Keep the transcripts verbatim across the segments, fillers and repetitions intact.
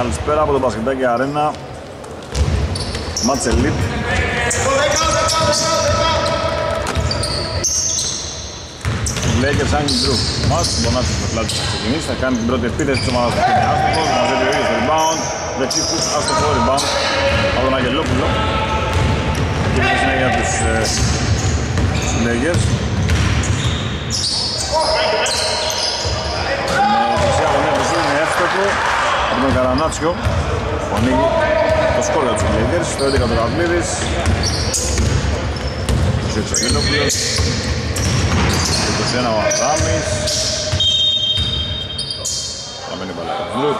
Καλησπέρα από το Μπασκετάκι Αρένα. Μάτς Ελίτ. Lakers Άγγι Ντρου. Μας, Μπονάτσος στο πλάτη θα ξεκινήσει. Θα κάνει την πρώτη επίθεση της ομάδας του Κένι Άστοχος. Μαζεύει ο ίδιος το rebound. Δεξίφους, άστοχο rebound από τον Αγγελόπουλο. Και είναι συνέχεια τους Lakers. Με δεξιά γωνία του είναι εύστοχο από τον Καρανάτσιο. Που ανοίγει το σκόρ για τους Lakers. Το έντεκα το Καβλίδης. είκοσι έξι Αγγελόπουλος. είκοσι ένα ο Αδάμις. Παραμένει παλιά το Μπλουτ.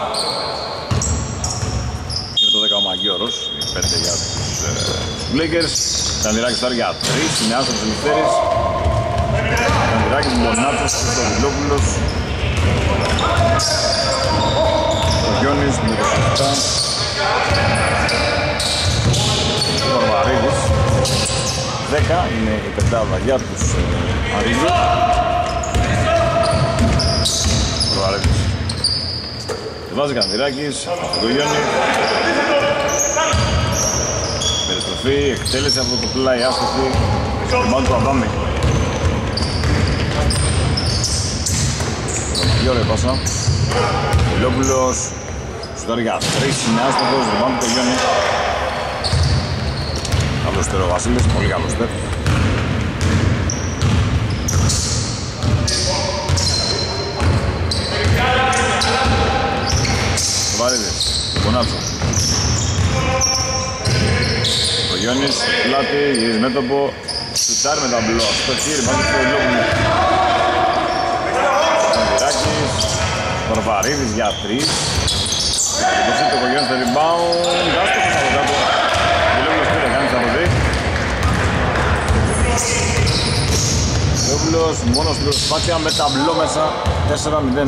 Είναι το δέκα ο Μαγκιόρος. πέντε για τους Lakers. Κανδυράκης τώρα για τρία. Συνεάστος ο Λευτέρης. Κανδυράκης, Μπονάτσος, ο Βιλόπουλος. Ο Γιώνης με το επτά. Ο Βαρβαρίδης. δέκα είναι η πεντάδα για τους Αρίζου. Ο Βαρβαρίδης. Βάζει Κανδυράκης, το Γιώνη. Περιστροφή, εκτέλεση από το πλάι άστοχη. Μάλλον του Αδάμι. Γιώργο πάσα. Βιλόπουλος. Σουτάρει για τρεις, είναι άστοχος. Ριμπάουντ του Γιώνη. Καλός τέρο ο Βασίλης, πολύ καλός τέρο. Βαρύδης, Μπονάτσο. Ο Γιώνης, πλάτη, γυρίζει μέτωπο. Σουτάρει με τα μπλό. Στο χείρι, πάνω στο Βιλόπουλο. Κανδυράκης. Βαρβαρίδης για τρεις. Το Κογιόνι στο rebound. Άστοχος από κάτω. Βιλόπουλος πήρε, κάνει τα αποδεί. Βιλόπουλος μόνος στην προσπάθεια με ταμπλό μέσα. τέσσερα μηδέν.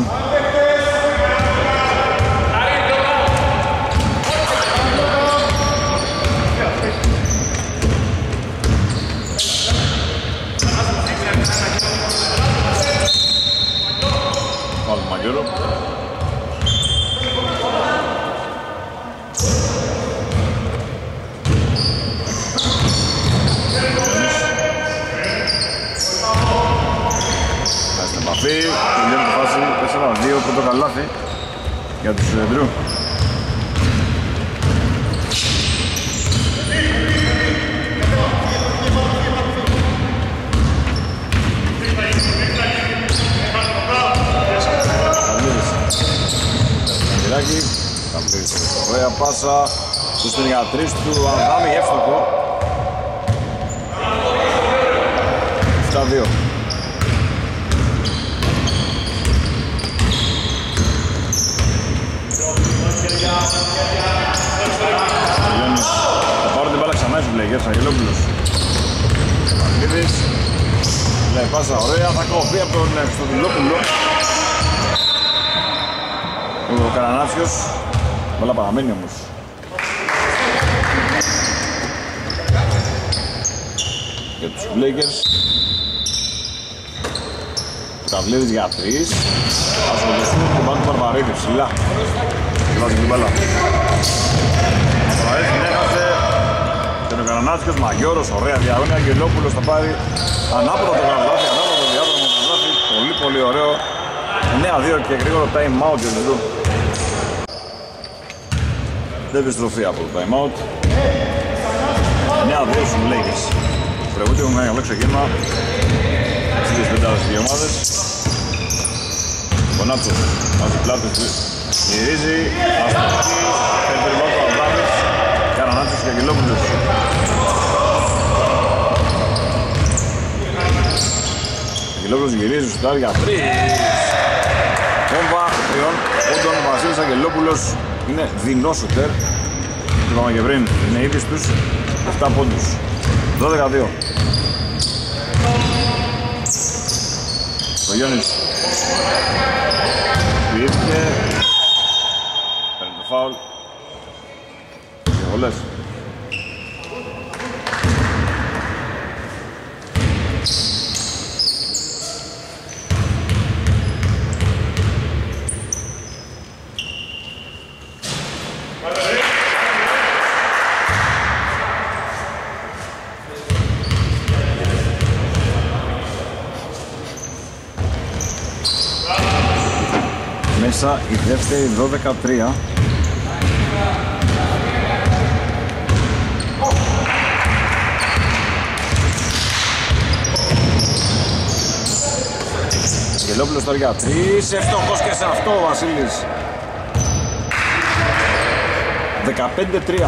Πάλι Μαγκέρο. Τελειώνει το φάση τέσσερα δύο, πρώτο καλάθι για τους Ντρου. Κανδυράκη, Καβλίδης ωραία πάσα, του στέλνει για τρεις του Αδάμι, εύστοχο. επτά δύο. Θα πάρουν την μπάλα ξανά στους Lakers, Αγγελόπουλος. Καβλίδης. Λέει πάσα ωραία, θα κοπεί από τον Χριστοδουλόπουλο. Ο Καρανάτσιος. Μπάλα παραμένει όμως. Για τους Lakers. Καβλίδης για τρεις. Ασχοληθούν την μπάλα του Βαρβαρίδη ψηλά. Βάζει την μπάλα. Βαρβαρίδης την έχασε. Και ο Καρανάτσιος, Μαγιώρος, ωραία διαγώνια. Αγγελόπουλος θα πάρει ανάποδα το καλάθι, ανάποδα το διάδρομο το καλάθι. Πολύ πολύ ωραίο. εννέα δύο και γρήγορο time out για τους Ντρου. Δεν επιστροφή από το time out. εννέα δύο στους Lakers. Πρεβούται έχουν κάνει καλό ξεκίνημα στις πεντάδες δύο ομάδες. Μπονάτσος, βάζει πλάτες του, γυρίζει, αστοχή, παίρνει περιβάλλον του Αδάμις, Καρανάτσιος και Αγγελόπουλος. Αγγελόπουλος γυρίζει, σουτάρει για τρεις. Κόμβα τριών πόντων, ο Βασίλης Αγγελόπουλος είναι δεινό σουτέρ. Το είπαμε και πριν, είναι ήδη στους επτά πόντους. δώδεκα δύο. Ο Γιώνης πιήθηκε, παίρνει το φάουλ και βολές. Μέσα η δεύτερη δώδεκα τρία. Γελόπουλος τώρα για τρεις, ευτυχώς και σε αυτό ο Βασίλης. δεκαπέντε τρία.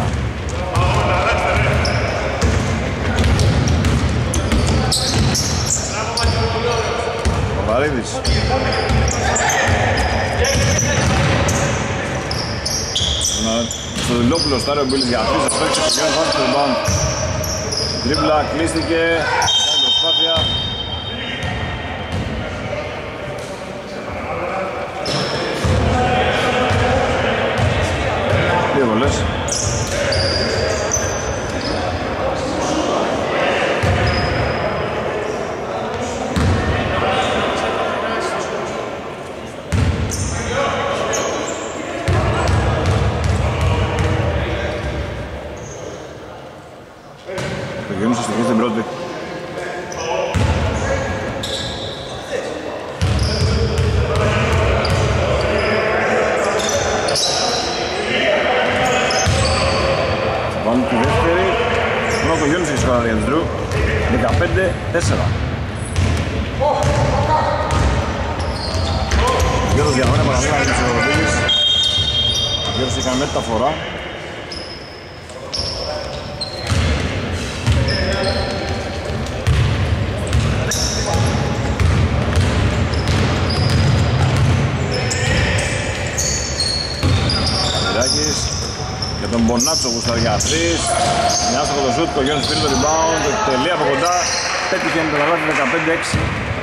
Παπαρίδης. Στο Δηλόπουλο στάρει ο Μπίλης για τρεις, αυτό έχει ξεκινήσει βάζει το rebound. Τρίμπλα, κλείστηκε, κάνει προσπάθεια. Δύο βολές. Γιούνις αστοιχεί στην πρώτη. Βάλουν τη δεύτερη. Μόνο το Γιούνις έχει σκοράρει για τους Drew. δεκαπέντε τέσσερα. Γιώργος διαγώνει παραλίγα για τους Ευρωβίλης. Γιώργος έκανε μεταφορά. Για τον Μπονάτσο που στάρει για τρεις. Μια άστοχο το σούτ, ο Γιώργος πήρε το rebound, τελεία από κοντά. Πέτυχε με το λαβάτι δεκαπέντε έξι.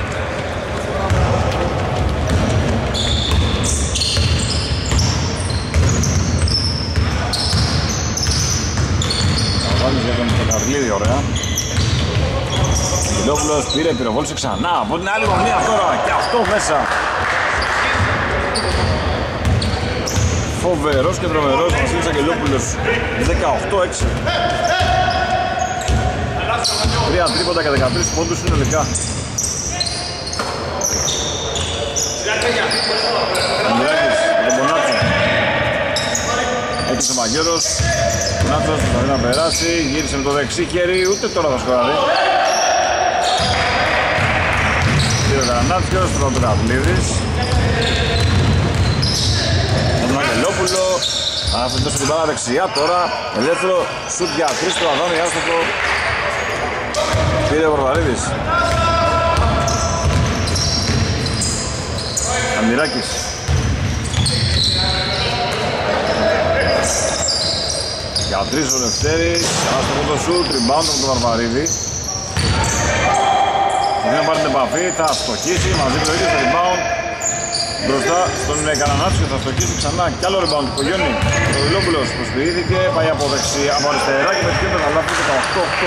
Λαβάτης για τον Πεταρλίδη, ωραία. Κιλόπουλος πήρε, πυροβόλησε ξανά από την άλλη γωνία τώρα και αυτό μέσα. Φοβερός και τρομερός Βασίλης Αγγελόπουλος, δεκαοκτώ έξι. Τρία τρίποτα και δεκατρείς πόντους συνολικά. Ανδράκης με τον Μπονάτσο. Έκυψε ο Μαγιώρος. Μπονάτσος θα να περάσει, γύρισε με το δεξί χέρι, ούτε τώρα θα σκοράρει. Πήρε ο Καρανάτσιος, τώρα ο Πετραβλίδης. Τον Αγγελόπουλο, θα δώσει την μπάλα δεξιά τώρα, ελεύθερο σουτ για τρεις το Αδάμι, άστοχο. Πήρε ο Βαρβαρίδης. Αμυράκης. Για τρεις ο Λευτέρης, άστοχο το σουτ, rebound από τον Βαρβαρίδη. Θα να πάρει την επαφή, θα στοχίσει, μαζί με το ίδιο στο rebound. Μπροστά στον Καρανάτσιο θα στοχίσει ξανά κι άλλο rebound του Γιόνι. Ο Δηλόπουλος προσποιήθηκε, πάει από δεξιά, από αριστερά και πετυχαίνει το καλάθι δεκαοκτώ οκτώ.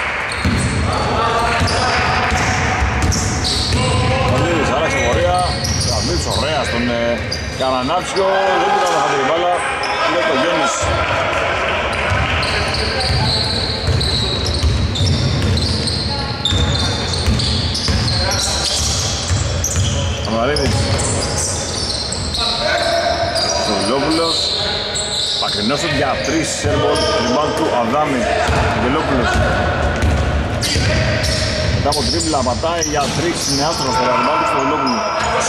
Ο Λίδης άλλαξε πορεία, Καβλίτς ωραία στον Καρανάτσιο, δεν πήρε να χάσει την μπάλα, είναι το Γιόνις. Αμαρίδης. Βελόπουλος, μακρινός του για τρεις, σέρβολ, rebound του Αδάμι, Βελόπουλος. Μετά από τρίπλα πατάει για τρεις, είναι άστρος στο rebound του στο Βελόπουλο.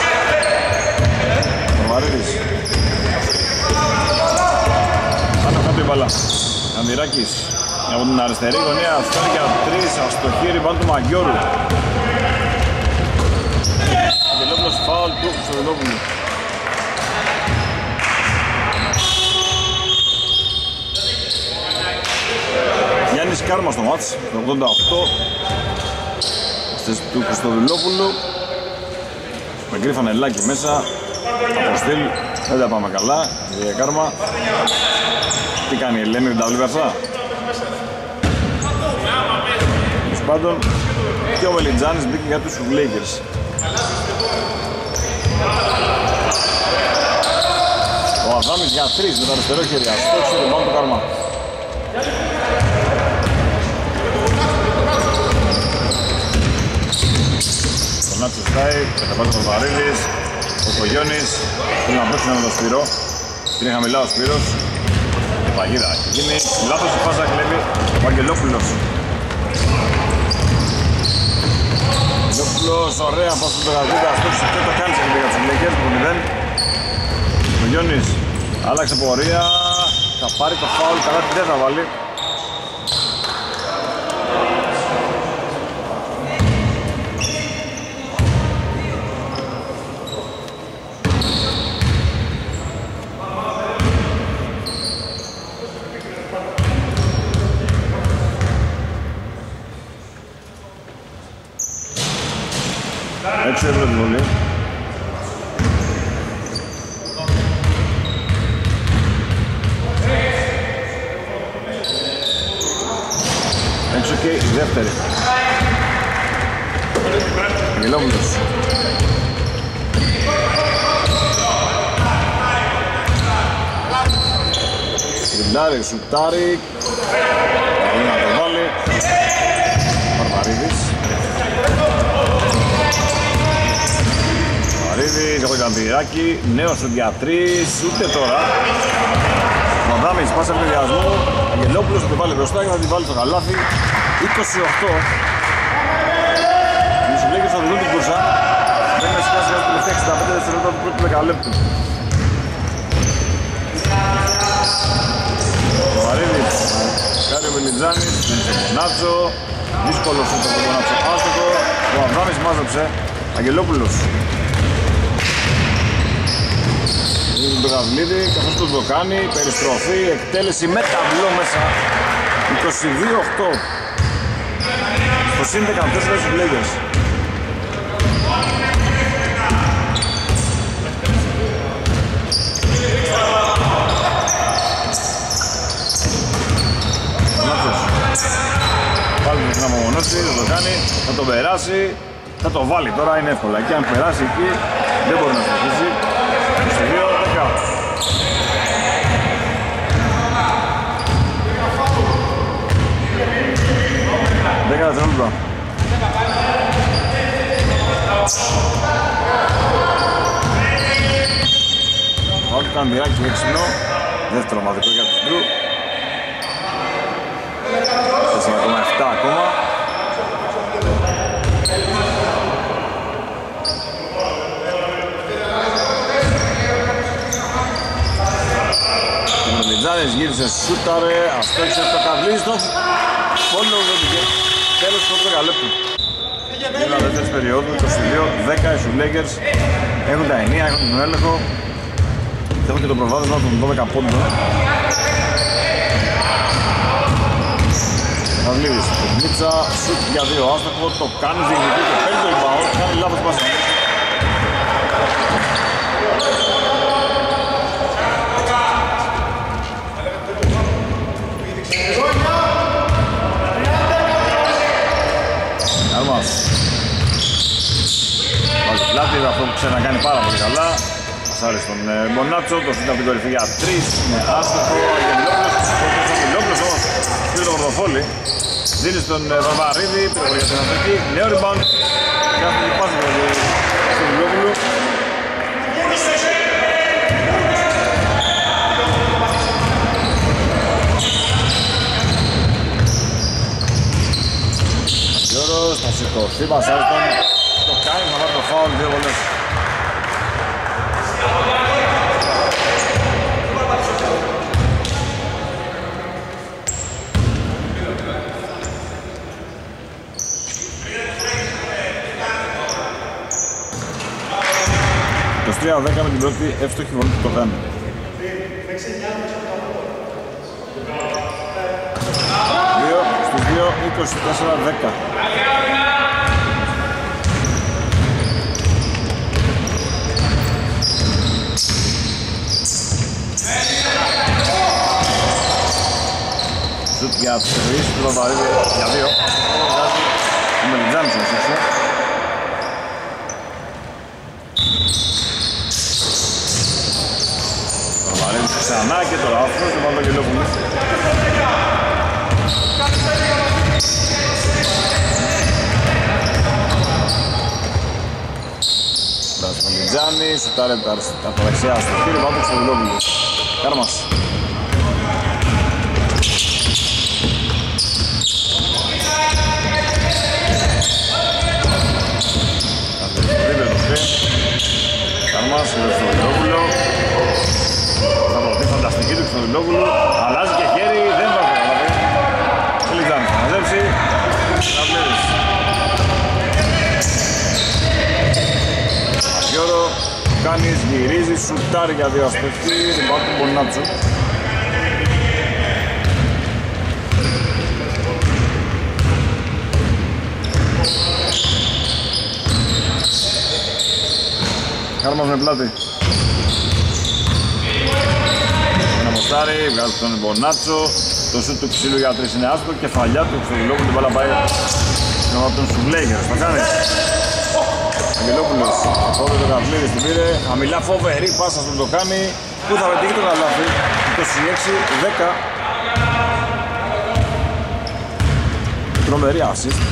Βαρβαρίδης. Πάνω κάτω η μπαλά. Ανδυράκης, από την αριστερή γωνία, φτάνει για τρεις, αστοχή, rebound του Μαγιώρου. Βελόπουλος φάουλ του στο Βελόπουλο. Γιάννης Κάρμα στο μάτς, το ογδόντα οκτώ. Στες του Χριστοδουλόπουλου. Με γκρίφανελάκι μέσα. Από στυλ, δεν τα πάμε καλά. Η Κάρμα. Τι κάνει η Ελένη, την ταυλή περσά. Τους πάντων. Και ο Μελιτζάνης μπήκε για τους Lakers. Ο Αδάμις για τρεις με το αριστερό χέρι. Αστόξε το πάνω το Κάρμα. Ο Νάτσος Στάι, κατεβάζει τον Βαρίδης. Ο Ο Κογιώνης θέλει να παίξει με τον Σπύρο. Είναι χαμηλά ο Σπύρος. Και παγίδα. Γίνει λάθος η πάσα, κλέβει ο Αγγελόπουλος. Αγγελόπουλος, ωραία πάσα του Γαζίδα. Αυτός και το κάνει σε λίγα τους Lakers το μηδέν. Ο Γιώνης άλλαξε πορεία. Θα πάρει το φάουλ, καλά τι δεν θα βάλει. έξι ευρώ τη βολή. Έξω και η δεύτερη. Αγγελόπουλος. Τριμπλάρι, σουτάρι. Μπορεί να το βάλει. Παρμαρίδης. Παρμαρίδης, έχω Γαμπηράκη. Νέος σου για τρεις, ούτε τώρα. Μαδάμις, πάσα πληδιασμού. Αγγελόπουλος θα την βάλει μπροστά και θα την βάλει στο καλάθι. είκοσι οκτώ. Οι Lakers θα δουν την κούρσα. Δεν είναι σκάσει για τελευταία εξήντα πέντε δευτερόλεπτα του πρώτου δεκαλέπτου. Ο Μαρίδης, κάνει ο Μελιτζάνης, είναι σε Μονάτσο. Δύσκολο σου το Μονάτσο άστοχο. Ο Αβδάμις μάζεψε. Αγγελόπουλος. Είναι τον Γαβλίδη, καθώς τους το κάνει. Περιστροφή, εκτέλεση με ταμπλό μέσα. είκοσι δύο οκτώ. Στο συν δεκατέσσερα στους Lakers. Πάλι να απομονώσει, θα το κάνει, θα το περάσει, θα το βάλει τώρα, είναι εύκολα. Και αν περάσει εκεί δεν μπορεί να σταθήσει. είκοσι δύο δέκα. δέκα δευτερόλεπτα. Ό,τι κάνει διάκι έξινο. Δεύτερο μαδικό για τους Μπρου. τέσσερα κόμμα επτά ακόμα. Ο Μελιτζάνης γύρισε, σούταρε, αστόχισε το καβλί στο φόλο δεν πήγε. Τέλος του δεκαλέπτου. Είναι δεύτερης περίοδου, είκοσι δύο δέκα οι Lakers έχουν τα ενία, έχουν τον έλεγχο. Έχουν και το προβάδισμα των δώδεκα πόντων. Καβλίδης, Μίτσα, σουτ για δύο άστοχο, το κάνει διεκδικεί και παίρνει το rebound, κάνει λάθος πάσα. Άλμας. Βάζει πλάτη, αυτό που ξέρει να κάνει πάρα πολύ καλά. Πασάρει στον Μονάτσο, το σούτ από την κορυφή για τρεις, είναι άστοχο, Αγγελόπουλος, ο Αγγελόπουλος όμως πήρε το πορτοφόλι. Δίνει στον Βαρβαρίδη, πήρε για την Αφρική, νέο rebound και αυτό και πάση στον Αγγελόπουλο. Γιώρος, θα σηκωθεί, πασάρει τον, το κάνει, θα πάρει το φάουλ, δύο βολές. είκοσι τρία δέκα με την πρώτη εύστοχη βολή του το κάνει. δύο στους δύο, είκοσι τέσσερα δέκα. Σουτ για τρεις, του Βαβαρίδη για δύο. Ο Μελιτζάνης είναι έξω. Ο Βαβαρίδης ξανά και τώρα αυτός, το πάνω και λόγω. Λιτζάνη, σουτάρε από τα δεξιά στο χείρι, πάνω του Ξεδουλόπουλου. Κάρμας. Κάρμας, στο Ξεδουλόπουλο. Θα προτείνει φανταστική του Ξεδουλόπουλου. Αλλάζει και χέρι, δεν θα καταλάβει. Ο Λιτζάνης θα μαζέψει. Κραβλέρης. Αγιώρο, κάνεις, γυρίζει, σουτάρει για δύο αστοχή, την πάω του Μπονάτσου. Κάρμας με πλάτη. Ένα μοστάρι, βγάζει τον Μπονάτσο. Το σουτ του ξύλου για τρεις είναι άστο, κεφαλιά του Ξεδουλόπουλου, την μπάλα πάει από τον Σουβλέγερ. Θα κάνει. Αγγελόπουλος, τότε το Καβλίδης την πήρε, χαμηλά φοβερή πάσα στον το κάνει, που θα πετύχει το καλάθι, είκοσι έξι δέκα. Τρομερή assist.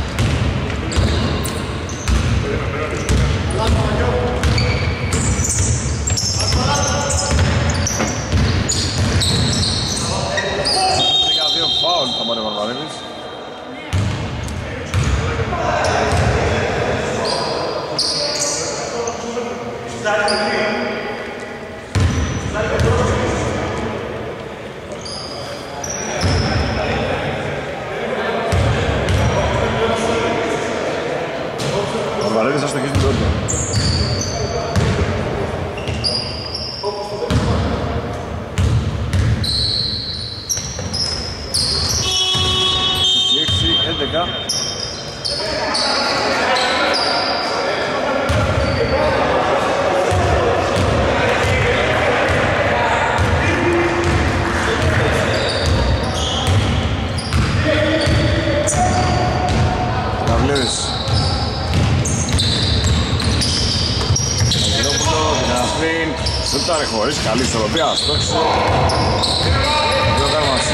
τρία δύο φάουλ θα πάρει ο Βαρβαρέλης. Ο Βαρβαρέλης θα στοχίσει την πρώτη. είκοσι έξι έντεκα. Καβλίδης. Αγγελόπουλο, Δυναστρίν, σουτάρε χωρίς, καλή ισορροπία, στόχισε. Δύο Κάρμας.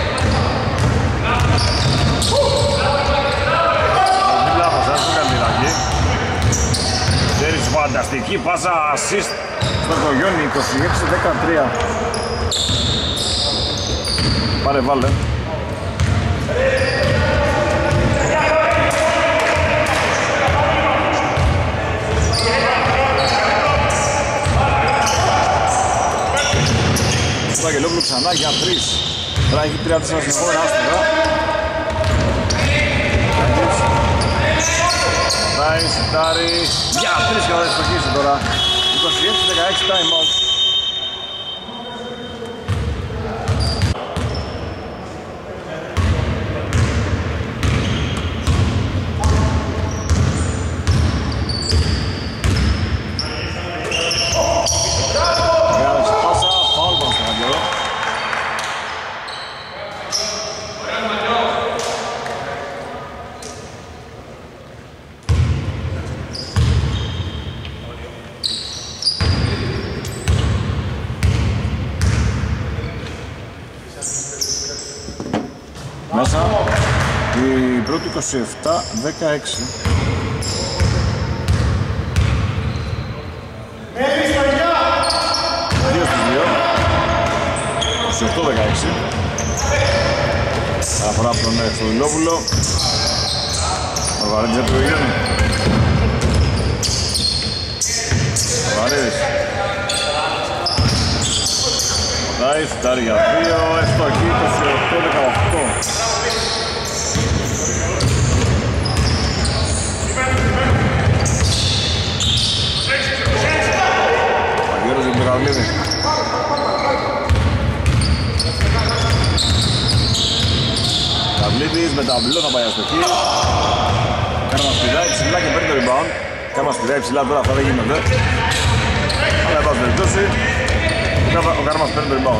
Λάθος, ας το κάνει τυράκι. Τέρις φανταστική πάσα, assist στον Κογιόνι, είκοσι έξι δεκατρία. Πάρε βάλε. Το Αγγελόπουλο ξανά για τρεις. Τώρα έχει τρία τέσσερα συνεχόμενα άστογα. Ράι, σιτάρι, για τρεις και θα δεσποχίσει τώρα. είκοσι έξι δεκαέξι time out. Μέσα η πρώτη είκοσι επτά δεκαέξι. Δύο στους δύο. είκοσι οκτώ δεκαέξι. Αφορά από τον Ξεδουλόπουλο. Ο Βαρέντζα του Ιγιάννη. Ο Βαρέντζης. Πάει, φτάρει για δύο, ευστοχή, είκοσι οκτώ δεκαοκτώ. Αγγέρος για τον Καβλίδη. Καβλίδης με ταμπλό θα πάει αστοχή. Κάρμας πηδάει ψηλά και παίρνει το rebound. Κάρμας πηδάει ψηλά τώρα, αυτά δεν γίνονται. Αλλά θα βελτώσει. Ο Κάρμας παίρνει το rebound.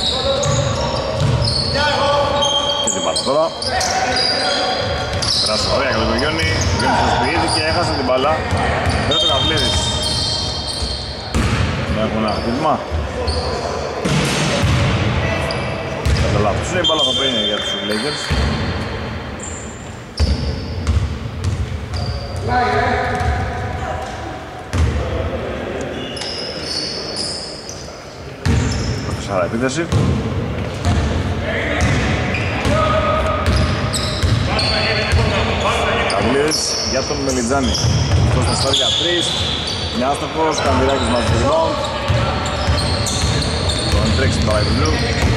Και την πάσα τώρα. Περάσει ωραία για τον Γιόνι. Ο Γιόνις προσποιήθηκε, έχασε την μπάλα. Παίρνει το Καβλίδης. Δεν έχουν ένα χτύπημα. Κατά λάθος είναι, η μπάλα θα παίρνει για τους Lakers. Σάρα επίθεση. Καβλίδης για τον Μελιτζάνη. Αυτό στα στάρ για τρεις. Μια άστοχος, Καμπυράκης μαζί του rebound. Τον τρέξει την παραγωγή.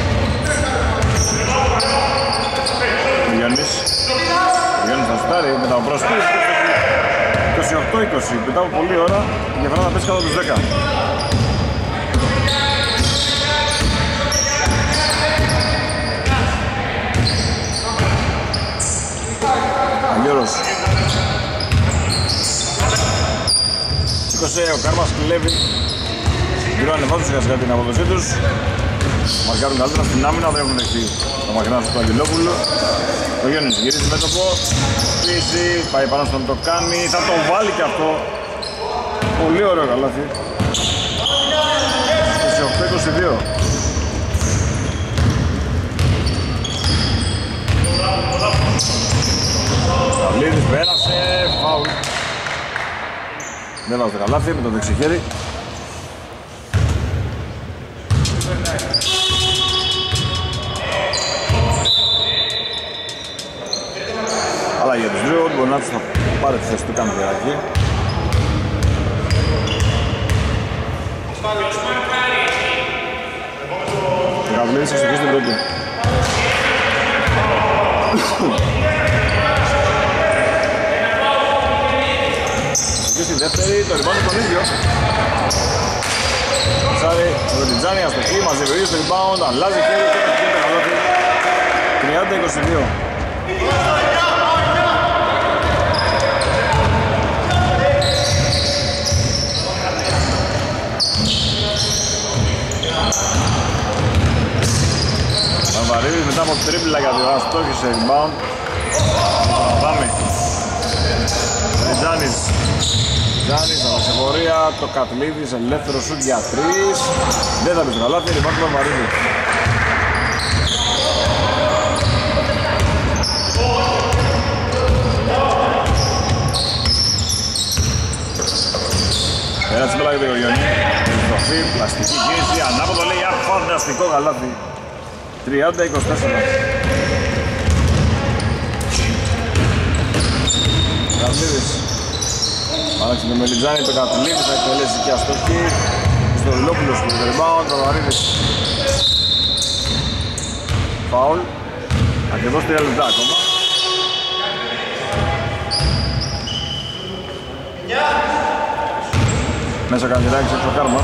Ο Γιάννης. Ο Γιάννης θα σουτάρει με τα μπροστής. είκοσι οκτώ είκοσι. Μετά από πολλή ώρα η διαφορά θα πέσει κάτω τους δέκα. Αγιώρος. είκοσι, ο Κάρμας κλέβει. Γύρω ανεβάζουν σιγά σιγά την αποδοσή τους. Μαρκάρουν καλύτερα στην άμυνα, δεν έχουν δεχτεί το μακρινά του Αγγελόπουλου. Ο Γιάννης γυρίζει μέτωπο. Πίση, πάει πάνω στον το κάνει. Θα το βάλει και αυτό. Πολύ ωραίο καλάθι. είκοσι οκτώ είκοσι δύο. Σαβλίδης πέρασε, φάουλ. Δεν βάζει το καλάθι με το δεξιχέρι. Αλλά για τους δύο, ο Μπονάτσος θα πάρει τη θέση του Καμπυράκη. Ο Καβλίδης θα ξεκινήσει την πρώτη. Και στη δεύτερη, το rebound τον ίδιο. Σάρι, ο Ρετιτζάνι αστοχή, μαζεύει ο ίδιος το rebound, αλλάζει χέρι και το χέρι το καλώθι. τριάντα είκοσι δύο. Βαρύδης μετά από τρίπλα για τη αστόχησε rebound. Πάμε. Τζάνης. Τζάνης, ανασυγχωρία, το Κατλίδης, ελεύθερο σουτ για τρεις. Δεν θα πει στο καλάθι, rebound του Βαρύδη. Ένα τσιμπέλα για το Γιονί. Στροφή, πλαστική κίνηση, ανάποδο λέει, φανταστικό καλάθι. τριάντα είκοσι τέσσερα. Καβλίδης. Άλλαξε με Μελιτζάνη, το Κατλίδης θα εκτελέσει και αστοχή. Στο Βιλόπουλος του rebound, το Βαρύδης. Φάουλ. Ακριβώς τρία λεπτά ακόμα. Μέσα ο Καμπυράκης, έξω ο Κάρμας.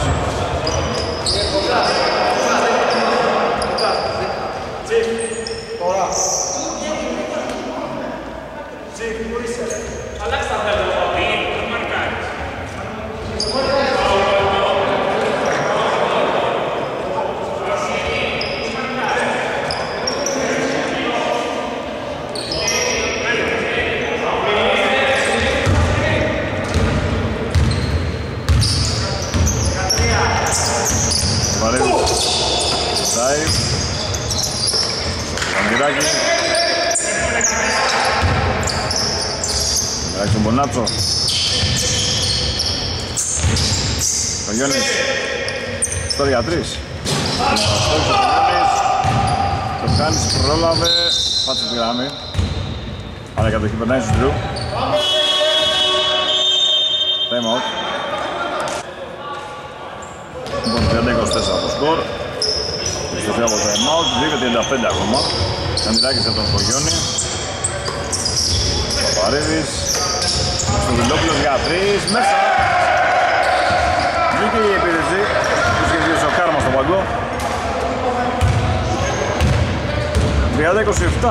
Άρχισε ο Μπονάτσο. Ο Γιόνις. Στο για τρεις. Το Κάνης πρόλαβε. Πάτσε τη γραμμή. Αλλά κατοχή περνάει στους Drew. Time out. Λοιπόν, τριάντα είκοσι τέσσερα το σκορ. Επιστροφή από το time out. δύο τριάντα πέντε ακόμα. Καμπυράκης από τον Κογιόνι. Παπαρίδης. Στο Βιλόπουλος για τρεις. Μέσα. Βγήκε η επίδεση. Τους σχεδίωσε ο Κάρμας στον παγκό. τριάντα είκοσι επτά.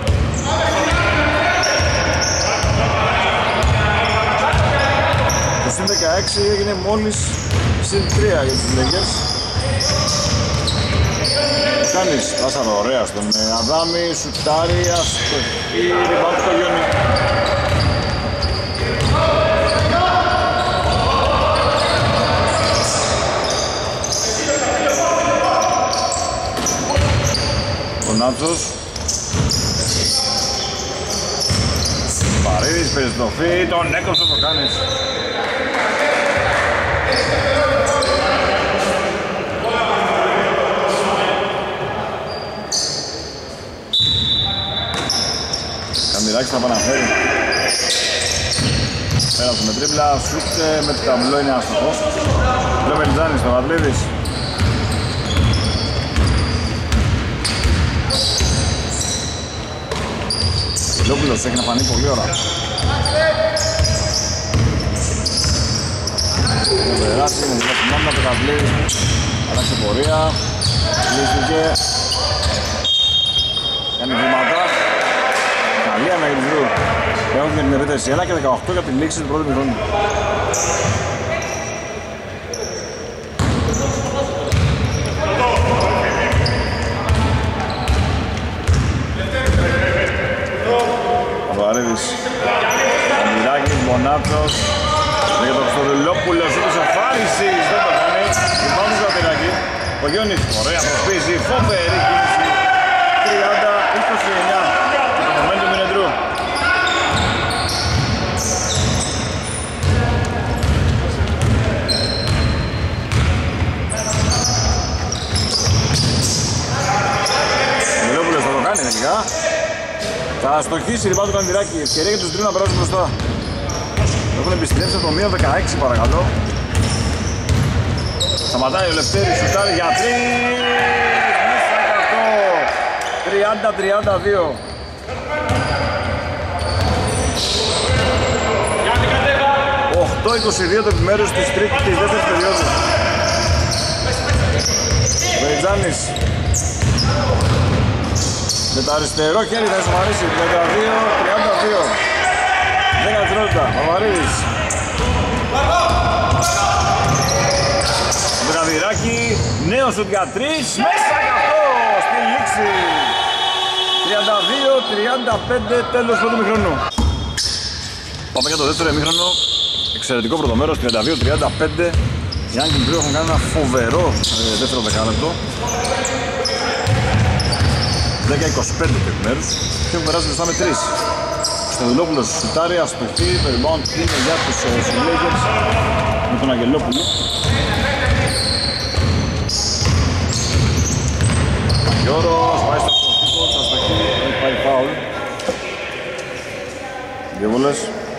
Το συν δεκαέξι έγινε μόλις συν τρία για τους Lakers. Κάνεις πάσαρα ωραία στον Αδάμι, σουτάρει, αστοχή, rebound στο Γιόνι. Ο Νάτσος. Παρίδης, περιστροφή, τον έκοψε το Κάνεις. επαναφέρει. Πέρασε με τρίπλα, σουτ με το ταμπλό είναι άστοχο. Λέω Μελιτζάνης, Παπαβλίδης. Λόπουλος έχει να φανεί πολύ ώρα. Το περάσει, μου βγάζει την άμυνα, Παπαβλίδης. Αλλάξε πορεία, λύστηκε. Κάνει βήματα. Καλή αναγκριστρού. Έχουν για την επέτρεση ένα και δεκαοκτώ για την λήξη του πρώτου μηχρόνου. Παπαρίδης, Αμπυράκης, Μονάτσος. Για τον Χρυστοδουλόπουλος, όπως αφάρισης, δεν το κάνει. Λυπάμαι στο Αμπυράκη. Ο Γιώνης, ωραία προσπίση, φοβερή κίνηση. τριάντα είκοσι εννιά. Το momentum είναι τρού. Ο Μιλόπουλος θα το κάνει τελικά. Θα στοχίσει λοιπόν το Κανδυράκη. Ευκαιρία για τους τρεις να περάσουν μπροστά. Έχουν επιστρέψει από το μείον δεκαέξι παρακαλώ. Σταματάει ο Λευτέρης, σουτάρει για τρεις. Μέσα εκατό. τριάντα τριάντα δύο. οκτώ είκοσι δύο το επιμέρους της τρίτης της δεύτερης περίοδου. Βεριτζάνης. Με το αριστερό χέρι θα ισομαρίσει. τριάντα δύο τριάντα δύο. δέκα δευτερόλεπτα. Παπαρίδης. Βραβυράκι. Νέο σουτ για τρεις. Μέσα για αυτό. Στη λήξη. τριάντα δύο τριάντα πέντε. Τέλος πρώτου μηχρόνου. Πάμε για το δεύτερο ημίχρονο. Εξαιρετικό πρώτο μέρος. τριάντα δύο τριάντα πέντε. Οι Άγγλοι Μπρίου έχουν κάνει ένα φοβερό ε, δεύτερο δεκάλεπτο. δέκα είκοσι πέντε το επιμέρους και έχουν περάσει μπροστά με τρεις. Στοδουλόπουλος σουτάρει, αστοχή, το rebound είναι για τους Lakers με τον Αγγελόπουλο. Αγιώρος, πάει στο αστοχή, στο αστοχή, έχει πάει φάουλ. Δύο βολές.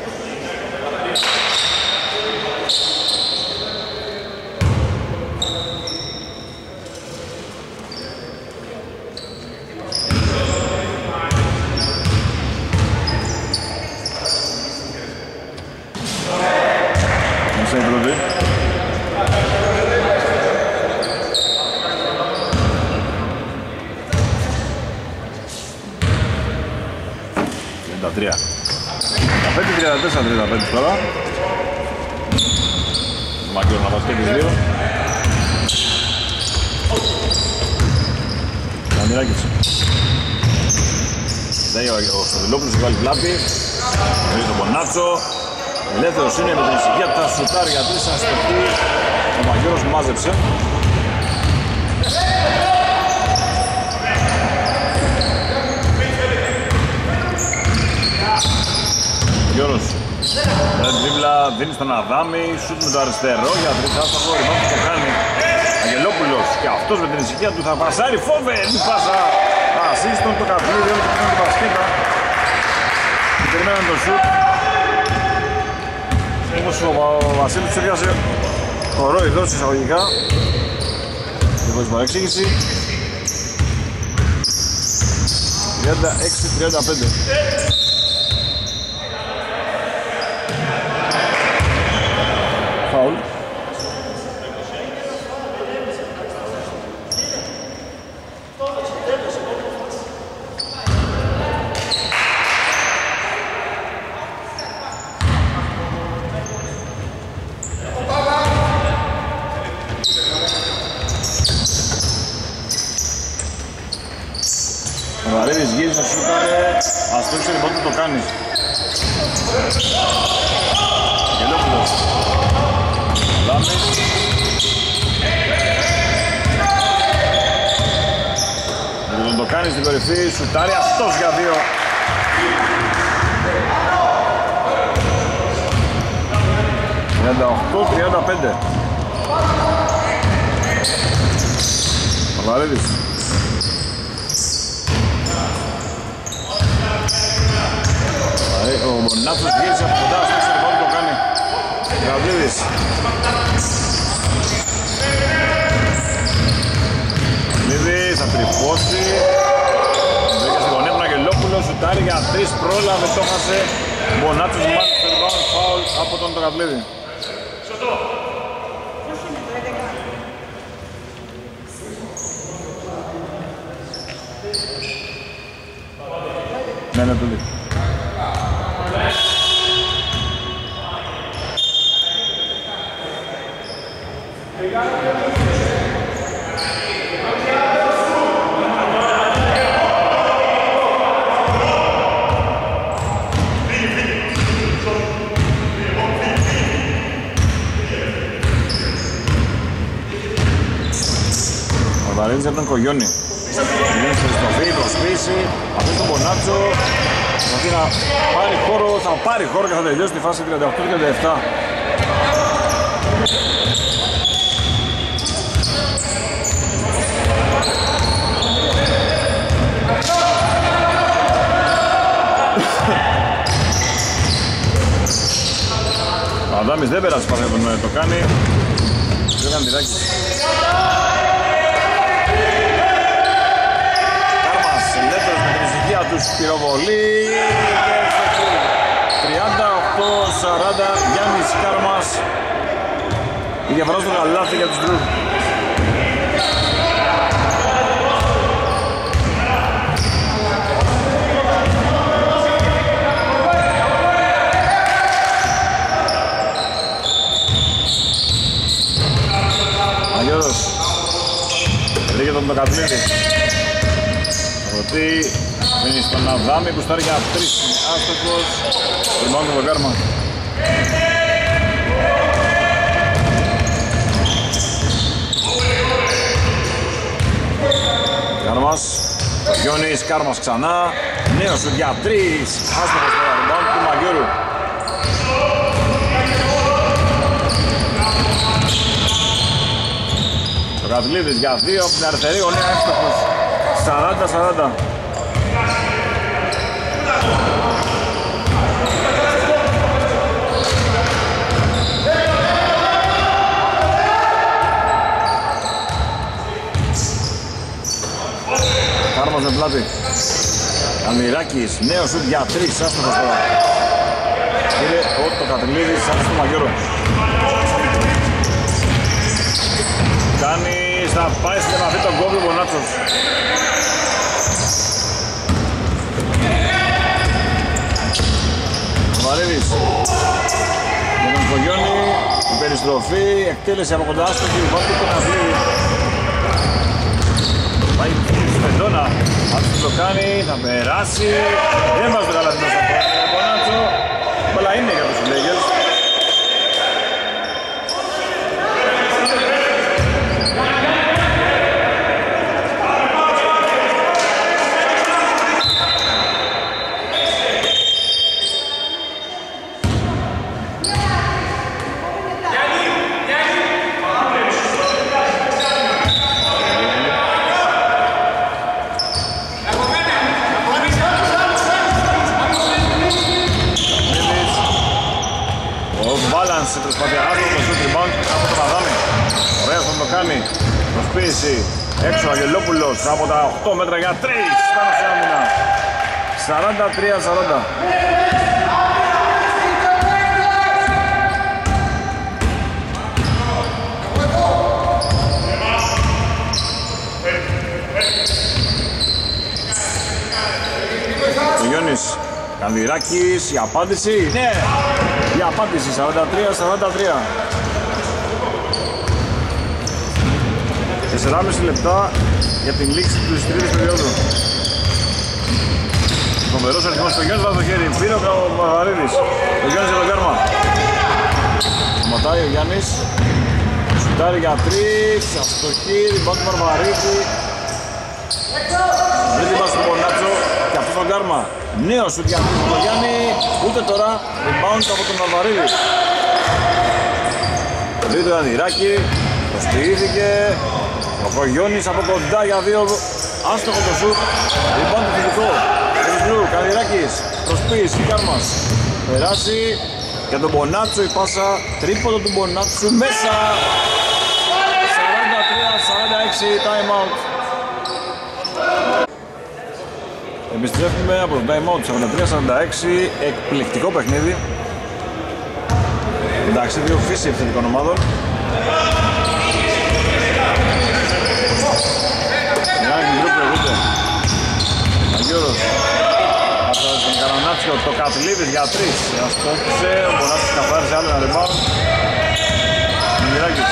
τριάντα πέντε τριάντα τέσσερα τριάντα πέντε τώρα. Μαγκιόρ να βάζει και τις δύο. Καμυράκης. Δέει ο Στοδηλόπουλος, έχει βάλει πλάτη. Έχει τον Πονάτσο. Ελεύθερος είναι με την ησυχία του, θα σουτάρει για τρεις αστοχή. Ο Μαγκιόρος μάζεψε. Γιώρος, με την τρίπλα δίνει στον Αδάμι, σουτ με το αριστερό για τρεις άστοχο, ρημάτου το κάνει Αγγελόπουλος και αυτός με την ησυχία του θα πασάρει, φοβερή πάσα ασίστον το καπνίδι, όλο το πιθανό του μπασκέτα και περιμέναν το σουτ όπως ο Βασίλης τους έργασε χορό ειδός εισαγωγικά και χωρίς παρεξήγηση τριάντα έξι τριάντα πέντε. Φάουλ. Ο Βαρύδης γύρισε να σούταρε, ας το ξέρει πότε το κάνει. Γελόπουλος. Λάμις. Λοιπόν το κάνει στην κορυφή, σουτάρει αυτός για δύο. τριάντα οκτώ τριάντα πέντε. Παπαρίδης. Νάτσος γύρισε από κοντά, στο εξωτερικό το κάνει. Γραβλίδης. Γραβλίδης θα τρυπώσει. Βρήκε στην γωνία Αγγελόπουλος, σουτάρει για τρεις, πρόλαβε, το χάσε. Μπονάτσος μάλιστα στο rebound, foul από τον Τοκαβλίδη. Ναι, ναι, το δείχνει. Ο Βαρίνης από τον Κογιόνι. Γίνεται σε στροφή, προσποίηση, αφήνει τον Μπονάτσο. Προσπαθεί να πάρει χώρο, θα πάρει χώρο και θα τελειώσει τη φάση τριάντα οκτώ τριάντα επτά. Ο Αδάμις δεν πέρασε πάνω από το κάνει. Δεν κάνει τυράκι. Κάρμας, ελεύθερος με την ησυχία τους, πυροβολή. τριάντα οκτώ σαράντα, Γιάννης Κάρμας. Η διαφορά στο καλάθι για τους Drew. Αγιώρος βρήκε τον Τοκαβλίδη. Ρωτή μείνει στον Αδάμι που στάρει για τρεις, άστοχος. Rebound από τον Κάρμα. Κάρμας, Γιώνης, Κάρμας ξανά. Νέος σουτ για τρεις, άστοχος τώρα. Rebound του Μαγιώρου. Τοκαβλίδης για δύο από την αριστερή γωνία, εύστοχος. σαράντα σαράντα. Κάρμας με πλάτη. Αλμυράκης, νέο σουτ για τρεις, άστοχος τώρα. Κύριε ο Τοκαβλίδης, άστοχος του Μαγιώρο. Κάνει, θα πάει στην επαφή τον κόβει ο Μπονάτσος. Ο Βαρίδης με τον Κογιόνι, η περιστροφή, εκτέλεση από κοντά στο κύριο του Τοκαβλίδη. Πάει στην Πεντώνα, αυτός το κάνει, θα περάσει. Δεν βάζει το καλάθι μέσα από τον Μπονάτσο, αλλά είναι για τους Lakers. Σε προσπάθεια άστοχο το shoot rebound από τον Αδάμι. Ωραία θα το κάνει. Προσποίηση έξω Αγγελόπουλος από τα οκτώ μέτρα για τρεις. Πάνω σε άμυνα. σαράντα τρία σαράντα. Ο Γιώνης Κανδυράκης, η απάντηση, ναι! Η απάντηση σαράντα τρία σαράντα τρία. τεσσεράμισι λεπτά για την λήξη του τρίτης περίοδου. Φοβερός αριθμός στο Γιώνης, βάζει το χέρι. Πήρε ο Μαγαρίδης. Ο Γιώνης για το κάρμα. Ματάει ο Γιάννης. Σουτάρει για τρεις. Αστοχή, ριμπάουντ του Μαρμαρίδη. Βρει την πάση του Μπονάτσο και αυτό το κάρμα. Νέο σουτ για τον Γιάννη, ούτε τώρα, rebound από τον Αλβαρίδη. Βρει το Ανδυράκη, προσποιήθηκε. Ο Κογιόνης από κοντά για δύο, άστοχο το σουτ. Rebound το φυσικό. Κανδυράκης, προσποίηση, Κάρμας. περάσει για τον Μπονάτσο η πάσα, τρίποντο του Μπονάτσου μέσα. Σαράντα τρία σαράντα έξι, time out. Επιστρέφουμε από το time out, σαράντα τρία σαράντα έξι, εκπληκτικό παιχνίδι. Εντάξει, δύο φύση επιθετικών ομάδων. Γιάννη Γκρου προηγούνται. Αγιώρος. Αυτό τον Καρανάτσιο, το Κατλίδης για τρεις. Αστόχησε, ο Μπονάτσος καθάρισε άλλο ένα rebound. Μιράκης.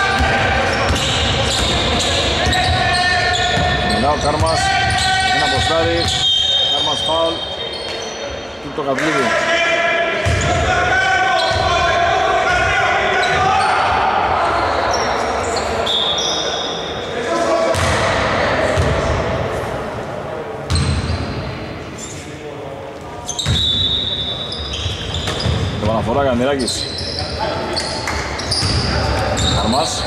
Μιλά ο Κάρμας, ένα ποστάρι. Κάρμας φάουλ. Το Κατλίδη. Αναφορά Γανδυράκης. Αρμάς.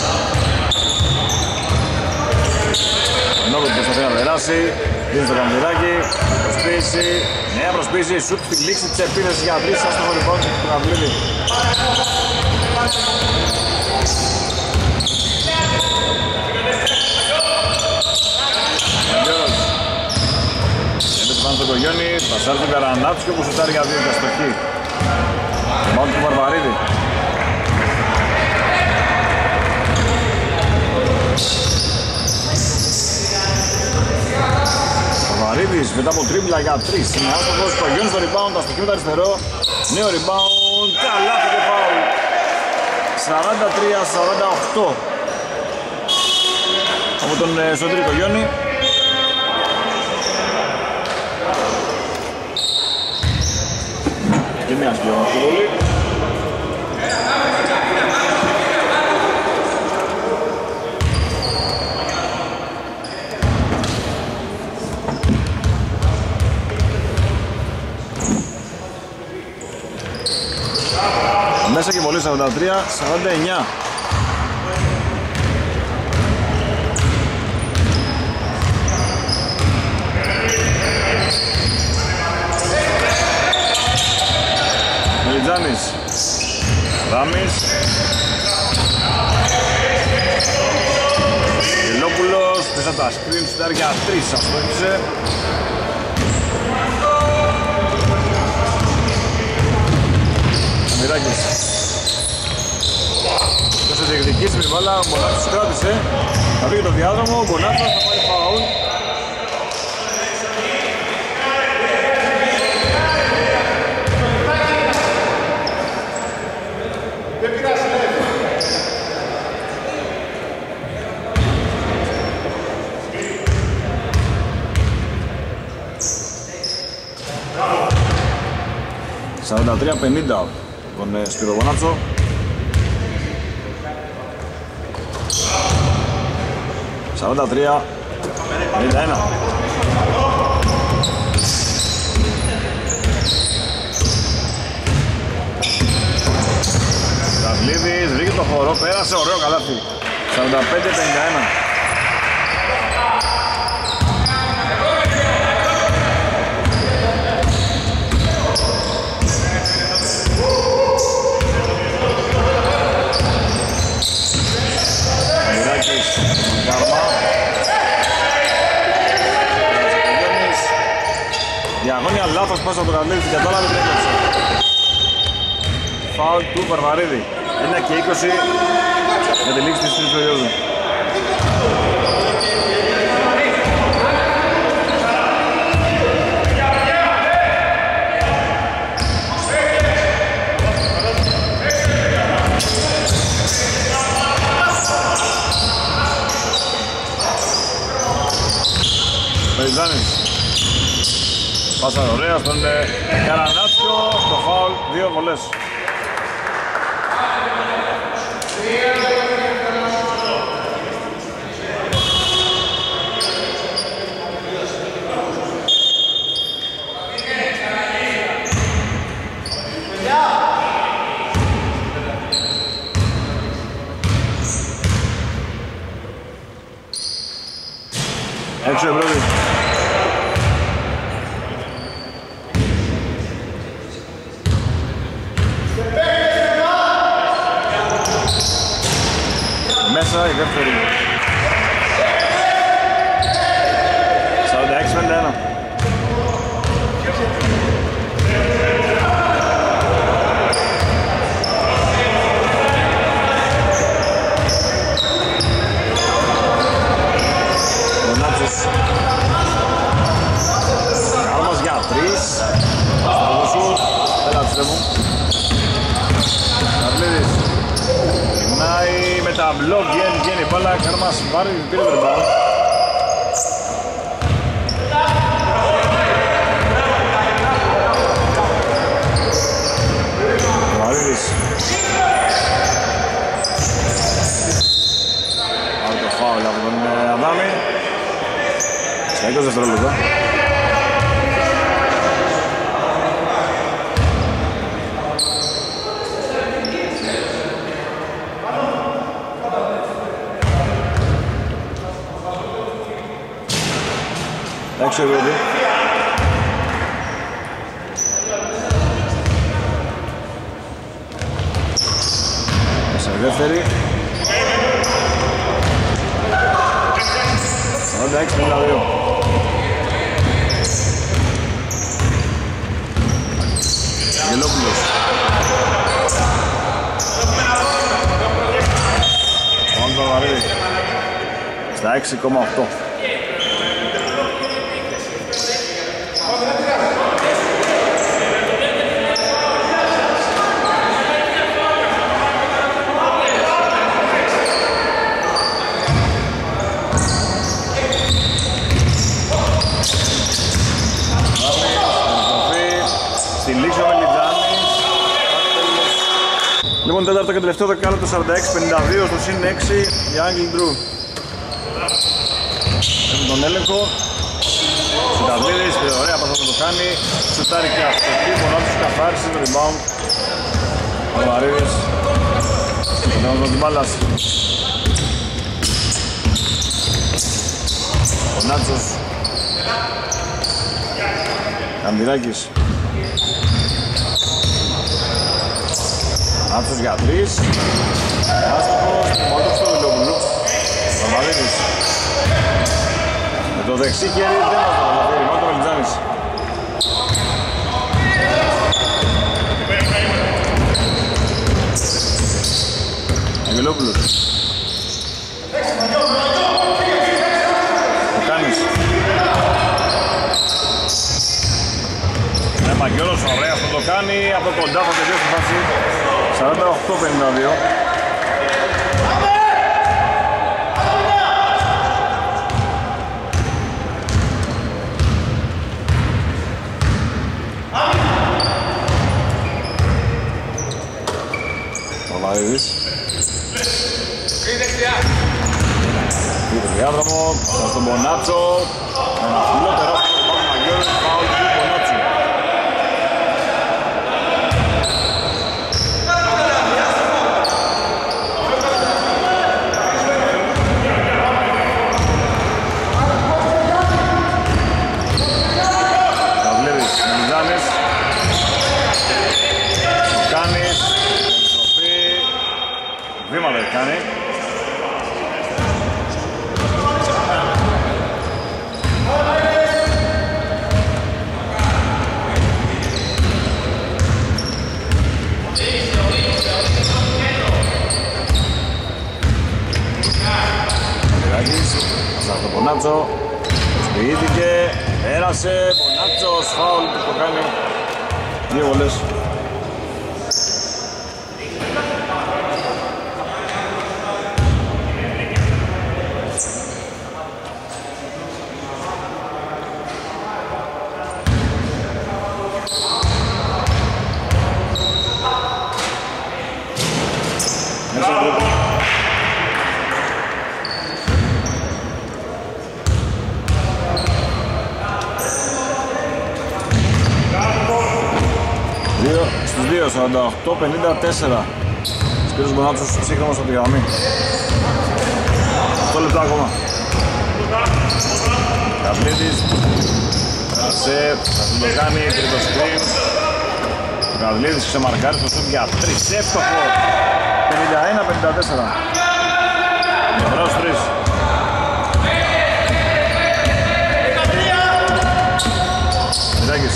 Ενώ που προσπαθεί να περάσει, δίνει στο Γανδυράκη, προσποίηση, νέα προσποίηση, σουτ στην λήξη της επίθεσης για τρεις, άστοχο λοιπόν του Γανδυλίδη. Γανδύρος. Έπαιζε πάνω στο Κογιόνι, πασάρει τον Καρανάτσιο που σουτάρει για δύο και αστοχή. Μάουντ του Βαρβαρίδη. Βαρβαρίδης μετά από τρίπλα για τρεις. Είναι άστοχος, το Γιόνι στο rebound, αστοχή με το αριστερό. Νέο rebound, καλά και φάουλ. σαράντα τρία σαράντα οκτώ από τον Σωτήρη Κογιόνι. Και μια σκιώνα στη βολή. Μέσα και βολή σαράντα τρία σαράντα εννιά. Μελιτζάνης, Ράμις, Γελόπουλος, τέσσερα τα σκριν, σουτάρει για τρεις, αστόχισε. Αμυράκης. Θα σε διεκδικήσει με μπάλα, ο Μπονάτσος κράτησε, θα βγει το διάδρομο, ο Μπονάτσος θα πάρει φάουλ. σαράντα τρία πενήντα τον Σπύρο Μπονάτσο. σαράντα τρία πενήντα ένα. Καβλίδης, βρήκε το χώρο, πέρασε, ωραίο καλάθι. σαράντα πέντε πενήντα ένα. Διαγώνια λάθος πάσα από το Καβλίδη στην κατάλαβη την έκλεψε. Φάουλ του Βαρβαρίδη. ένα και είκοσι για τη λήξη της τρίτης περίοδου. Μελιτζάνης. Πάσα ωραία στον Καρανάτσιο, το φάουλ, δύο βολές. Έξω Ευρώπη. δεύτερη. σαράντα έξι πενήντα ένα. Κάρμας για τρεις. Στο σουτ. Δεν λαψεύουν. Καβλίδης. Γυρνάει με τα μπλοκ. Βγαίνει, βγαίνει η μπάλα. Κάρμας πάρει, πήρε το rebound. Βαρύδης. Πάρει το φάουλ από τον Αδάμι. Στα είκοσι δευτερόλεπτα. Έξω ευρωδί. Σε δεύτερη. σαράντα έξι πενήντα δύο. Γελόπουλος. Πάμε το βαρύδι. Στα έξι κόμμα οκτώ. Λοιπόν, τέταρτο και τελευταίο δεκάλεπτο, σαράντα έξι πενήντα δύο στο συν έξι για Άγγλι Ντρου. Έχουμε τον έλεγχο. Συνταβλίδης, ωραία πας θα το κάνει. Σουτάρει και αυτό εκεί, μονάδος του καθάρισε το rebound. Ο Μαρίδης. Τον τον την μπάλας. Ο Νάτσος. Καμπυράκης. Νάτσος για τρεις. Άστοχος, μόλις στο Βιλόπουλου. Παπαδίδης. Με το δεξί χέρι δεν μας το καταφέρει, μόνο το Μελιτζάνης. Αγγελόπουλος. Το κάνεις. Ναι, Μαγκιόλος, ωραία αυτό το κάνει. Από κοντά θα τελειώσει τη φάση. σαράντα οκτώ πενήντα δύο. Παπαδίδης. Πήρε το διάδρομο, πας στον Μπονάτσο. Ένα φιλό τεράστιο το πάνω Μαγκιόλος, φάουλ του Μπονάτσου. Καβλίδης, Μελιτζάνης. Το κάνεις, επιστροφή. Βήματα έχει κάνει. Το Μπονάτσο σποιήθηκε, πέρασε, Μπονάτσος, φάουλ που το κάνει, δύο βολές. σαράντα οκτώ πενήντα τέσσερα. Σπύρος Μπονάτσος σύγχρονος από τη γραμμή. οκτώ λεπτά ακόμα. Καβλίδης. Κασέ, θα το κάνει, τρίτο σκριν. Ο Καβλίδης ξεμαρκάρει στο σουτ για τρεις, εύστοχο. πενήντα ένα πενήντα τέσσερα. Μπρος τρεις. Μητσάκης.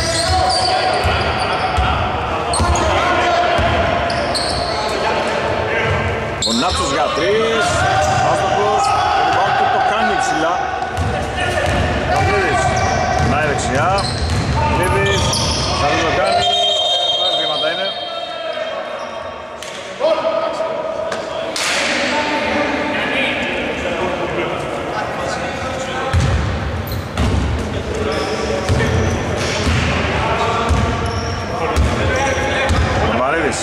Ο Νάτσος για τρεις. Άστοχος. Το rebound του το κάνει ψηλά. Καβλίδης. Νάει δεξιά. Καβλίδης. Θα δεν το κάνει. Πάρα βήματα είναι. Βαρύδης.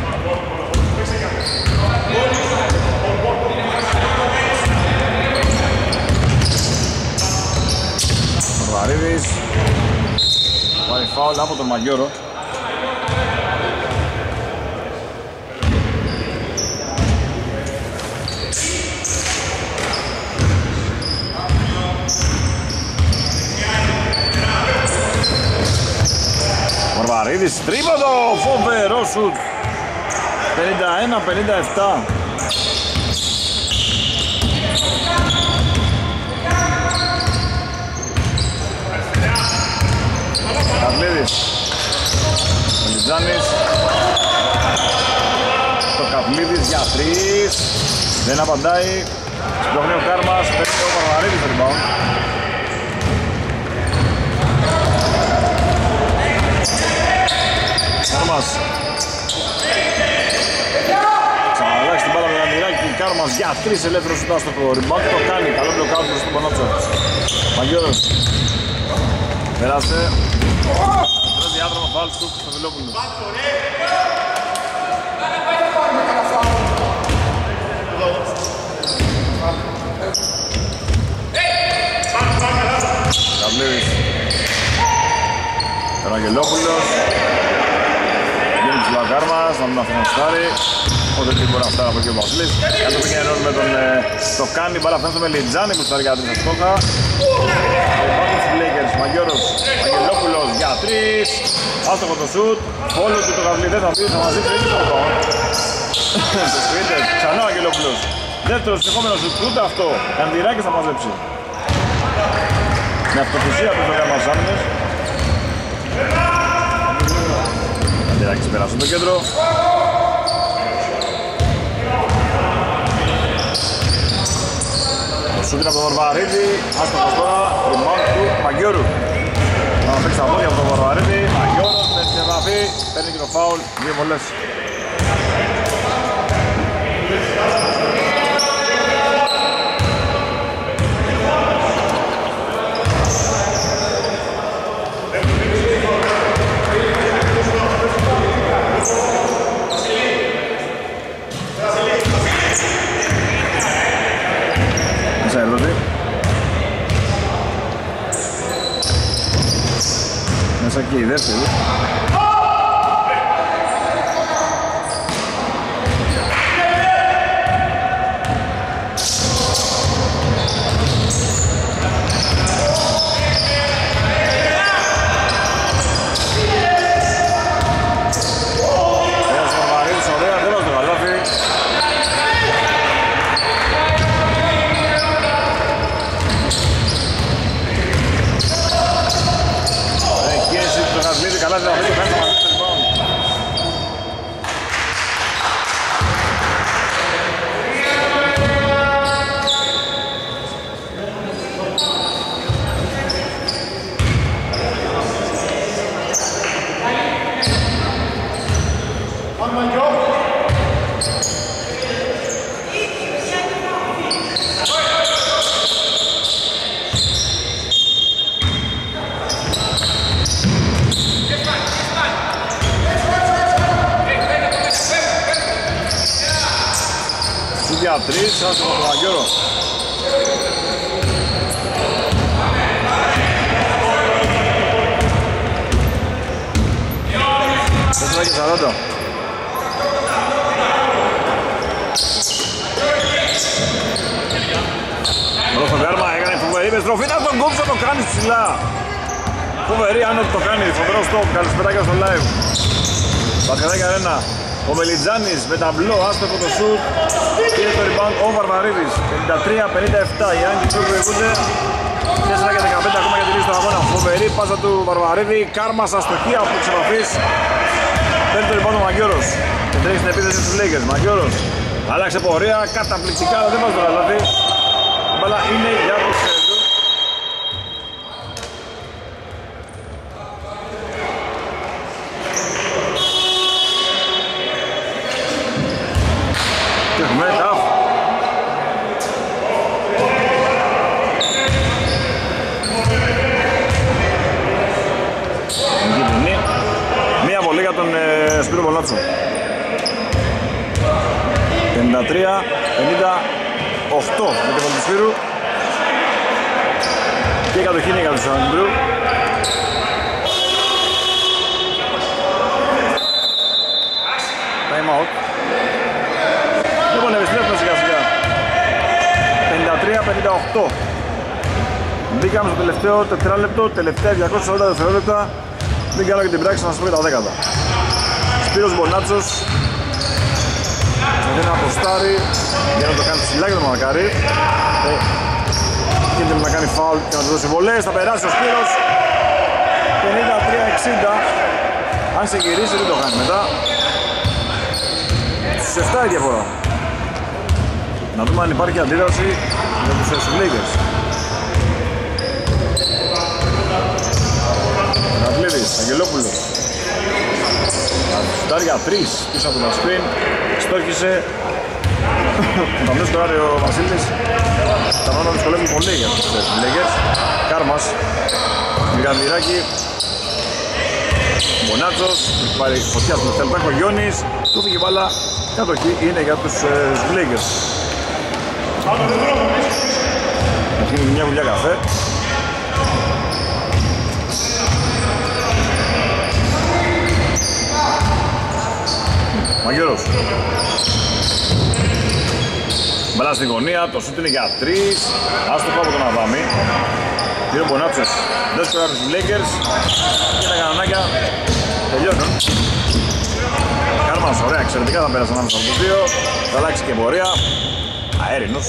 Βαρύδης. Πάει φάουλ από τον Μαγιώρο. Βαρύδης, τρίποντο, φοβερό σουτ. πενήντα ένα πενήντα επτά. Καβλίδης. Μελιτζάνης. Το Καβλίδης για τρεις. Δεν απαντάει. Σπλωχνεί ο Κάρμας. Παίρνει ο Βαρβαρίδης το rebound. Κάρμας. Ξαναλλάξει την μπάλα με τον Αντιράκη. Κάρμας για τρεις ελεύθερος σουτ στο rebound. Το κάνει. Καλό μπλοκάουτ προς τον Πανότσο. Μαγιώρος. Πέρασε. Τρως διάδρομα φάουλ του στο Βιλόπουλο. Καβλίδης. Καραγγελόπουλος. Γίνει ψηλά ο Κάρμας, να μην αφήνει στάρι. Οπότε τι μπορεί να φτάρει από εκεί ο Βασίλης. Κάτω πήγε ενώνει με τον το κάνει. Μπάλα φτάνει στο Μελιτζάνη που στάρει για τρεις αστόχα. Υπάρχουν στους Lakers, Μαγιώρος, Αγγελόπουλος για τρεις. Άστοχο το σουτ. Όλο του το Καβλίδη δεν θα πει, θα μαζέψει έτσι το πάνω. Το σκρίτε, ξανά ο Αγγελόπουλος. Δεύτερος συνεχόμενος σουτ, ούτε αυτό. Αντιράκης θα μαζέψει. Με αυτοθυσία του το μας άμυνες. Αντιράκης πέρασε στο κέντρο. Το σούτ είναι από τον Βαρβαρίδη. Άστοχος τώρα, rebound του Μαγιώρου. Θα παίξει τα πόδια από τον Βαρβαρίδη. Μαγιώρος, παίρνει την επαφή, παίρνει και το φάουλ, δύο βολές. Μέσα εδώ. Μέσα και η δεύτερη. Καλά δεν θα βρει, κάνει το μαζί στο rebound. Για τρεις, άσχημα τον Μαγιώρο. τέσσερα και σαράντα. Μπρος το Κάρμα, έκανε φοβερή επιστροφή, να τον κόψω, το κάνει ψηλά. Φοβερή, αν το κάνει, φοβερό stop, καλησπεράκια στο live. Μπασκετάκια Αρένα. Ο Μελιτζάνης με ταμπλό, άστοχο το σουτ. Πήρε το rebound ο Βαρβαρίδης. πενήντα τρία πενήντα επτά. Οι Άγγλοι του προηγούνται. τέσσερα και δεκαπέντε ακόμα για τη λύση του αγώνα. Φοβερή πάσα του Βαρβαρίδη. Κάρμας αστοχία από τις επαφής. Παίρνει το rebound ο Μαγκιώρος. Και τρέχει στην επίθεση στους Lakers. Μαγκιώρος άλλαξε πορεία. Καταπληκτικά, αλλά δεν βάζει το καλάθι. Η μπάλα είναι για τους Σέντου. Και έχουμε ταφ. Μία βολή για τον ε, Σπύρο Μπονάτσο. πενήντα τρία πενήντα οκτώ με τη βολή του Σπύρου. Και η κατοχή είναι για τους Αντρού. Time out. Λοιπόν, επιστρέφουμε σιγά σιγά. πενήντα τρία πενήντα οκτώ. Μπήκαμε στο τελευταίο τετράλεπτο, τελευταία διακόσια σαράντα δευτερόλεπτα. Μην κάνω και την πράξη να σας πω και τα δέκατα. Σπύρος Μπονάτσος θα να αποστάρει για να το κάνει ψηλά και το μαρκάρει. Ε, και να κάνει φάουλ και να του δώσει βολές. Θα περάσει ο Σπύρος. πενήντα τρία εξήντα. Αν σε γυρίσει δεν το κάνει μετά. Στους επτά η διαφορά. Να δούμε αν υπάρχει αντίδραση για τους Lakers. Ραβλίδης, Αγγελόπουλος. Σουτάρει για τρεις πίσω από τον screen. Στόχισε. Το αμέσως τώρα ο Βασίλης. Τα μάνα δυσκολεύουν πολύ για τους Lakers. Κάρμας. Μιγαντηράκη. Μονάτσος. Έχει πάρει φωτιά στο τελευταίο. Ο Γιώνης. Του φύγει μπάλα. Κατοχή είναι για τους Lakers. Έχει μια γουλιά καφέ. Μαγκιώρος. Μπαλά στην γωνία, το σούτ είναι για τρεις. Άστοχο από τον Αδάμι. Πήρε ο Μπονάτσος. Δεν σκοράρει στους Lakers. Και τα κανονάκια τελειώνουν. Κάρμας, ωραία, εξαιρετικά θα πέρασαν ανάμεσα από τους δύο. Θα αλλάξει και πορεία. Αέρινος.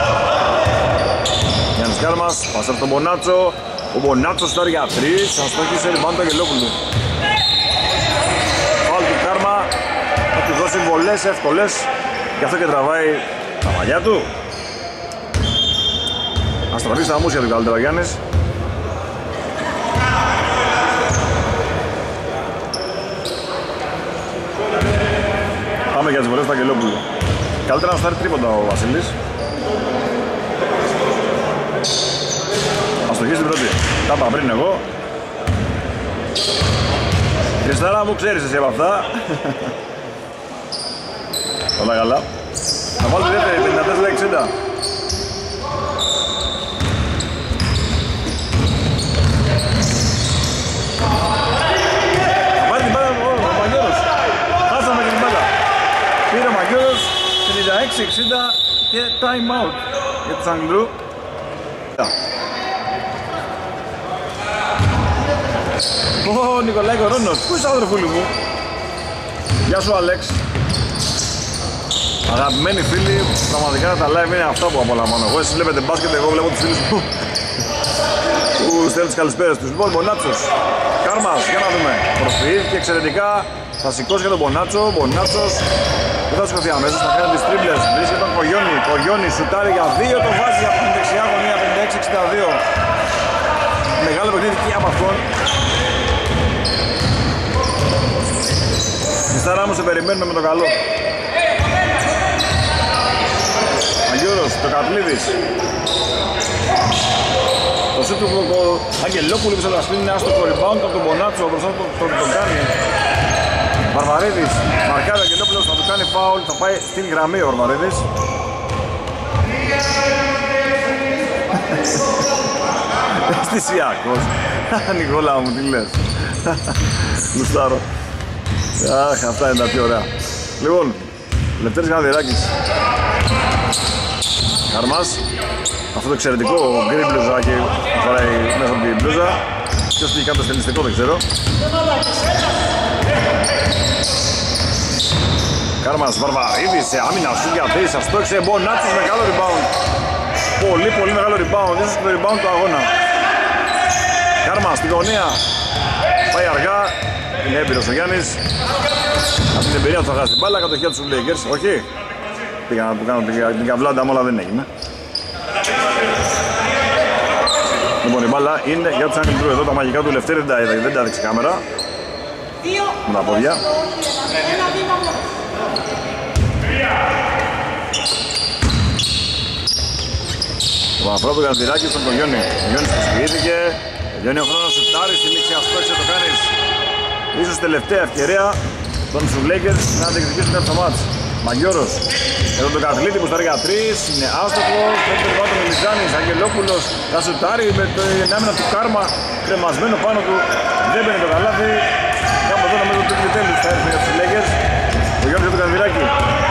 Γιάννης Κάρμας, πάσα από τον Μπονάτσο. Ο Μπονάτσος τώρα για τρεις. Αστόχησε rebound το Αγγελόπουλου. Φάουλ του Κάρμα. Θα του δώσει βολές εύκολες. Γι' αυτό και τραβάει τα μαλλιά του. Ας τραβήσει τα μουσια του καλύτερα Γιάννης. Πάμε για τις βολές του Αγγελόπουλου. Καλύτερα να στάρει τρίποντα ο Βασίλης. Αστοχή στην πρώτη. Τα είπα πριν εγώ. Χριστάρα μου, ξέρεις εσύ από αυτά. Όλα καλά. Θα βάλω τη δεύτερη, πενήντα τέσσερα εξήντα. Πάρει την μπάλα ο Μαγκιώρος. Χάσαμε την μπάλα. Πήρε ο Μαγκιώρος, πενήντα έξι εξήντα και time out για τους Αγγλού. Ω, Νικολάη Κορώνος, πού είσαι αδερφούλη μου? Γεια σου Αλέξ. Αγαπημένοι φίλοι, πραγματικά τα live είναι αυτό που απολαμβάνω εγώ. Εσείς βλέπετε μπάσκετ, εγώ βλέπω τους φίλους μου που στέλνουν τις καλησπέρες τους. Λοιπόν, Μπονάτσος, Κάρμας, για να δούμε. Προσποιήθηκε εξαιρετικά, θα σηκώσει για τον Μπονάτσο. Μπονάτσος δεν θα σηκωθεί αμέσως, θα κάνει τις τρίμπλες. Βρίσκεται τον Κογιόνι, Κογιόνι σουτάρει για δύο, το βάζει από την δεξιά γωνία, πενήντα έξι εξήντα δύο. Μεγάλο παιχνίδι και από αυτόν. Μιστάρα μου, σε περιμένουμε με το καλό. Μαγκιώρος, το Κατλίδης. Το σούτ του Αγγελόπουλου πίσω από τα σπίτι είναι άστοχο rebound από τον Μπονάτσο, ο μπροστά τον τον κάνει. Βαρβαρίδης, μαρκάρει ο Αγγελόπουλος, θα του κάνει φάουλ, θα πάει στην γραμμή ο Βαρβαρίδης. Αισθησιακός. Νικόλα μου, τι λες? Γουστάρω. Αχ, αυτά είναι τα πιο ωραία. Λοιπόν, Λευτέρης Γανδυράκης. Καρμάς. Αυτό το εξαιρετικό γκρι μπλουζάκι που φοράει μέσα από την μπλούζα. Ποιος πήγε κάτω στελιστικό δεν ξέρω. Κάρμας Βαρβαρίδης σε άμυνα σου για τρεις, σας το έξε Μπονάτσος, μεγάλο rebound. Πολύ πολύ μεγάλο rebound, ίσως και το rebound του αγώνα. Κάρμας στη γωνία, πάει αργά, είναι έμπειρος ο Γιάννης. Από την εμπειρία του θα χάσει την μπάλα, κατοχία του Lakers, όχι. Πήγα να του κάνω την καβλάντα μου, αλλά δεν έγινε. Λοιπόν, η μπάλα είναι για τους Άγγελους εδώ, τα μαγικά του Λευτέρη, δεν τα έδειξε η κάμερα. Με τα πόδια. Ο Παπαφρό του Γαντηράκη στον Κογιόνι. Ο Γιόνις προσποιήθηκε. Τελειώνει ο χρόνος σου τάρει, στη λήξη αστόξε το κάνεις. Ίσως τελευταία ευκαιρία των Lakers να διεκδικήσουν κάποιο μάτς. Μαγιώρος. Εδώ το Καθλίτη που στάρει για τρεις. Είναι άστοχος. Πρέπει το πάτο με Λιζάνης. Αγγελόπουλος. Θα σουτάρει με το άμυνα του Κάρμα. Κρεμασμένο πάνω του. Δεν μπαίνει το καλάθι. Κάπου εδώ νομίζω ότι το τέλος θα έρθει για τους Lakers. Ο Γιόνις για το Καθλιράκι.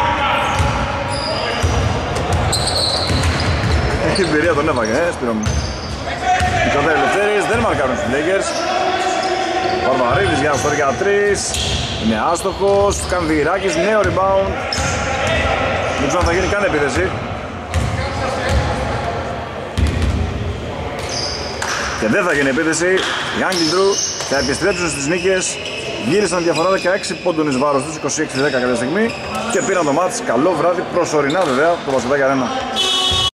Έχει εμπειρία, τον έβαγε, ε, Σπύρο μου. Οι Κοντάρι Λευτέρης δεν μαρκάρουν στους Lakers. Βαρβαρίδης για στο για τρεις. Είναι άστοχος, Κανδυράκης, νέο rebound. Δεν ξέρω αν θα γίνει καν επίθεση. Και δεν θα γίνει επίθεση. Οι Άγγλοι Drew θα επιστρέψουν στις νίκες. Γύρισαν διαφορά δεκαέξι πόντων εις βάρος τους, είκοσι έξι δέκα κάποια στιγμή. Και πήραν το μάτς. Καλό βράδυ, προσωρινά βέβαια, το Πασχετάκι Αρένα.